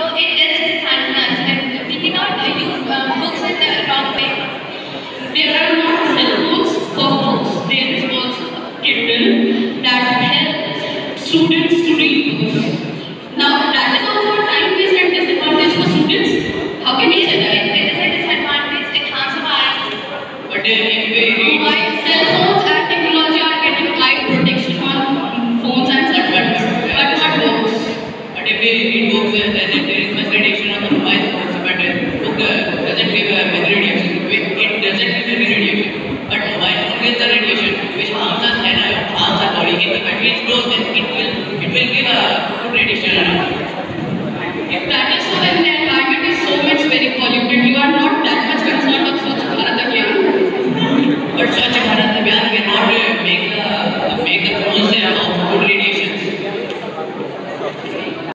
it is disadvantage, and we cannot use books in the wrong way. There are not cell books for books. There is also a Kindle that help students to read books. Now that is also a time waste and disadvantage for students. How can we say that? It is a disadvantage. It harms our eyes. But if we read, While cell phones and technology are getting eye protection on phones and cell phones, but not books. but if we read books, then there is much radiation on the mobile phones. But book doesn't give any radiation. It doesn't give any radiation. But mobile phone gives the radiation, which harms us and harms our body. If the battery is closed, then it will give a good radiation around.